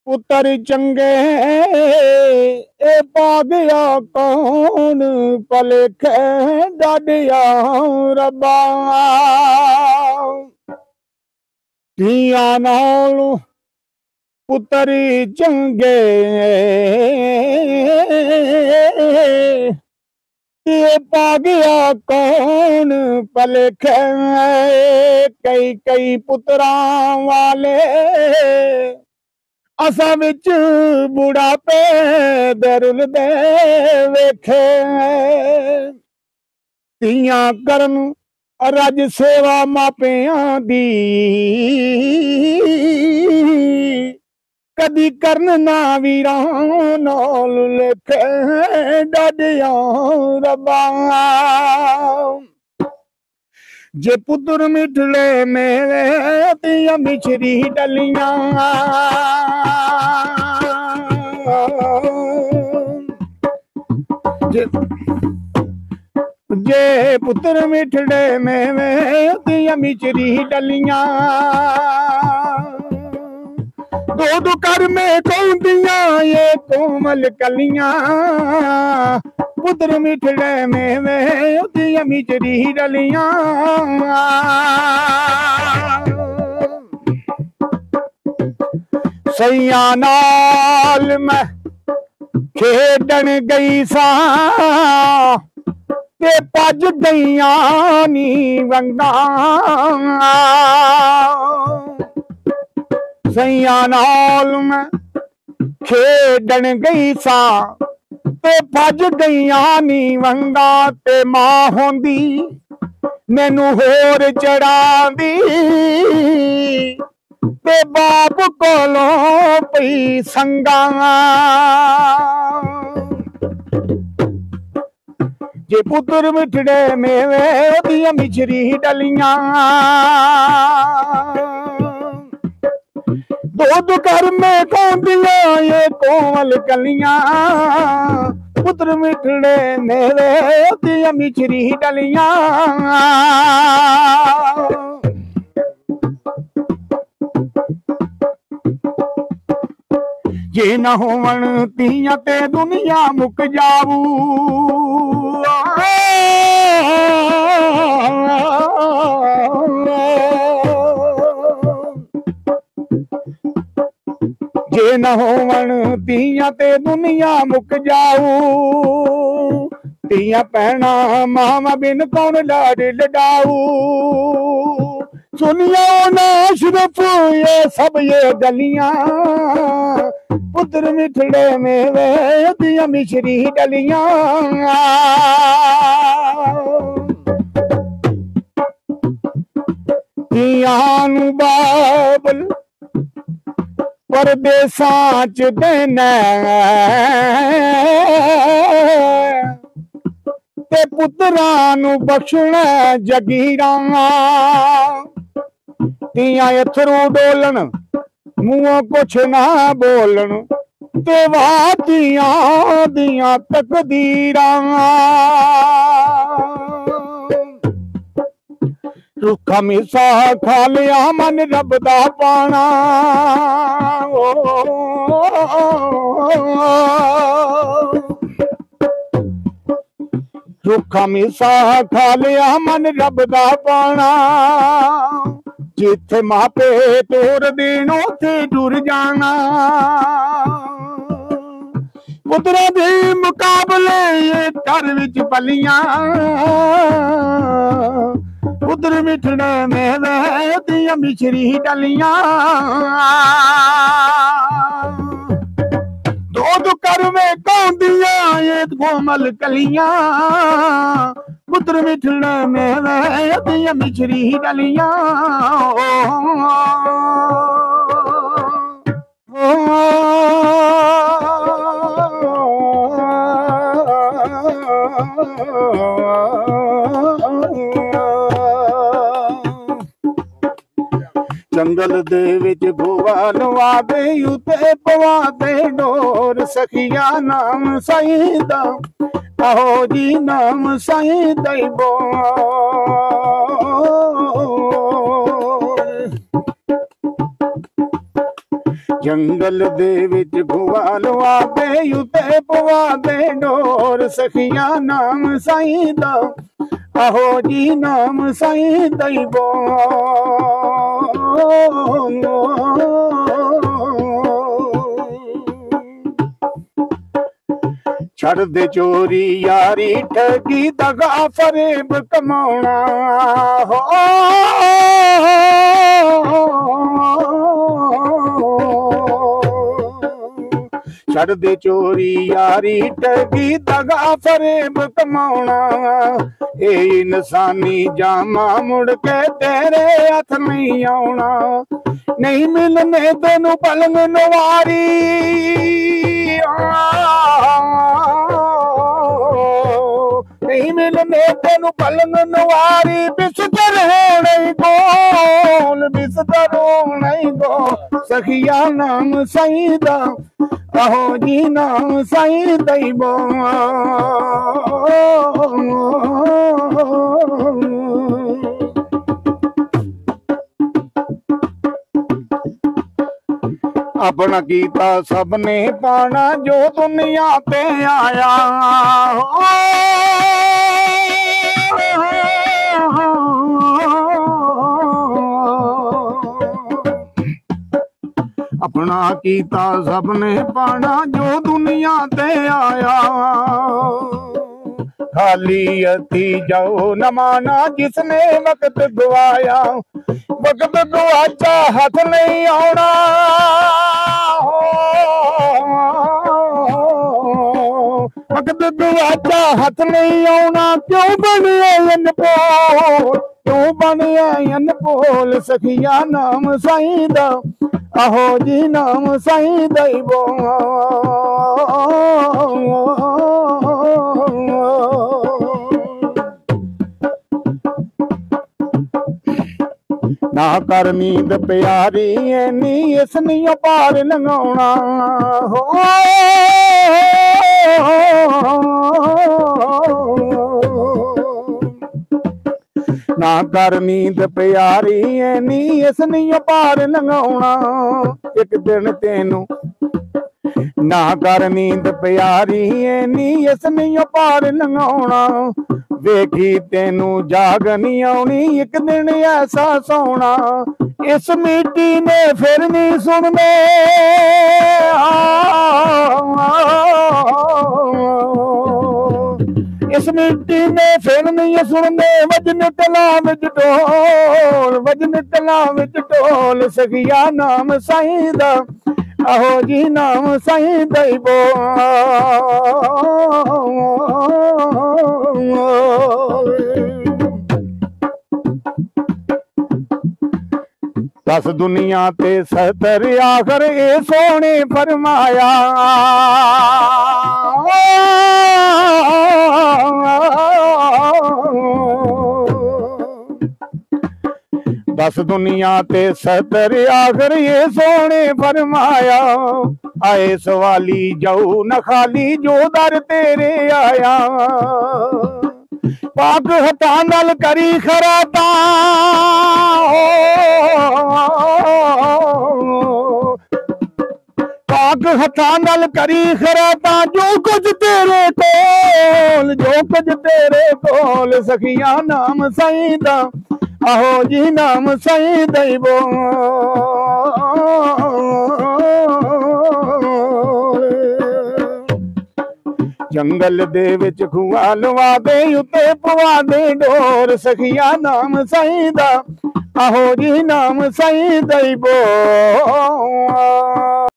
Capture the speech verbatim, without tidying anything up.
पुत्र चंगे ए पा गया कौन भलेखे डाडिया रब्बा धिया नाल पुत्र चंगे ये पा गया कौन भलेखे कई कई पुत्रा वाले असा विच बुढ़ापे दरुल दे वेखे तियां करन रज सेवा मापियां दी कदी करन ना वीरां नाल लेखे डाडिया रब्बा जे पुत्र मिठड़े मेरे तिया मिछरी डलियां जे, जे पुत्र मिठड़े मेरे तिया मिछरी डलियां दो दो कर में कौंदिया ये कोमल कलियां पुत्र मिठड़े में वे मिचरी डलियां सैया नाल मैं खेडन गई सा ते भज गईया नी वंगा सैया नाल मैं खेडन गई सा ते भज गईया नी वंगा ते मां होंदी मैनू होर चढ़ांदी ते बाप कोलों पई संगा जे पुत्र मिठड़े मेवे ओदियां मिछरी डलियां दो घर में कौंदिया ये कोमल कलियां पुत्र मिठड़े मेरे दिया मिछरी डलियां जे न होवन तियां ते दुनिया मुक जावू जे न होवन तियां ते दुनिया मुक जाऊ तियां भैणा मामा बिन कौन लाड लडाऊ सुनिया ना सिर्फ ये सब ये गलियां पुत्र मिठड़े में वे दिया मिछरी डलियां तियां बाबल परदेसां च देना ते पुत्रां नू बख्शना जगीरां तियां अथरू डोलन मुंहों कुछ ना बोलन ते वाह तियां दियां तकदीरां रुखा मिसा खा लिया मन रब दा पाना रुखा मिसा खा लिया मन रब दा पाना जिथे मापे तोर देन उथे डुर जाना पुत्रा दे मुकाबले ये घर विच पलियां पुत्र मिठड़े में दिया मिछरी डलियां दो दो कर में कौंदिया ये कोमल कलियां पुत्र मिठड़े में दिया मिछरी डलियां जंगल दे विच गोवा लवा दे उते पवा दे डोर सखिया नाम साईं दा आहो जी नाम साईं दैबो जंगल दे विच खुआ लवा दे उत्ते पवा दे डोर सखिया नाम साईं दा आहो जी नाम साईं दई बो छड़ दे चोरी यारी ठगी दगा फरेब कमाउणा हो छड़ दे चोरी यारी ठगी दगा फरेब कमाउणा ए इंसानी जामा मुड़ के तेरे हथ नहीं आउणा नहीं मिलने तेनू पलंग नवारी नहीं मिलने तेनू पलंग नवारी बिस्तर होने गोल बिस्तर होने गो सखिया नाम साईं दा आहो जी नाम साईं दई बो अपना कीता सबने पाना जो दुनिया पे आया अपना कीता सबने पाना जो दुनिया ते आया खाली अथी जाओ न माना जिसने वक्त गवाया वक्त गवाचा हाथ नहीं आना वक्त गवाचा हाथ नहीं आना क्यों बने अनपोल क्यों बने अनपोल सखिया नाम साईं दा आहो जी नाम साईं दई बो ना कर नींद प्यारी नी इस नहीं पार लंघाउणा हो ना कर नींद प्यारी नी इस नहीं पार लंघाउणा एक दिन तेनू ना कर नींद प्यारी नी इस नहीं पार लंघाउणा वेखी तेनू जाग नहीं आउणी एक दिन ऐसा सोना इस मिट्टी ने फिर नहीं सुनने इस मिट्टी ने फिर नहीं सुनने वजन तला विच ढोल वजन तला विच ढोल सखिया नाम साईं दा आहो जी नाम साईं दई बो दस दुनिया ते सतर आखर ए सोने फरमाया दस दुनिया ते सतर आखर ये सोने फरमाया आए सवाली जाऊ न खाली जो दर तेरे आया पाक हथा नल करी खराता पाक हथा नल करी खराता जो कुछ तेरे कोल जो कुछ तेरे कोल सखिया नाम साईं दा आहो जी नाम साईं दई बो जंगल दे विच खुआ लवा दे उत्ते पवा दे डोर सखिया नाम साईं दा आहो जी नाम साईं दई बो।